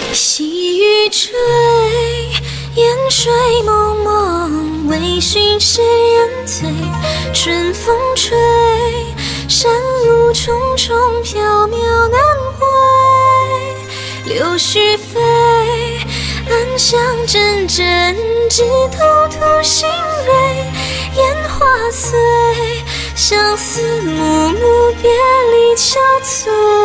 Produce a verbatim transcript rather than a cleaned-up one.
细雨坠，烟水蒙蒙，微醺谁人醉？春风吹，山路重重，缥缈难回。柳絮飞，暗香阵阵，枝头吐新蕊。烟花碎，相思暮暮，别离憔悴。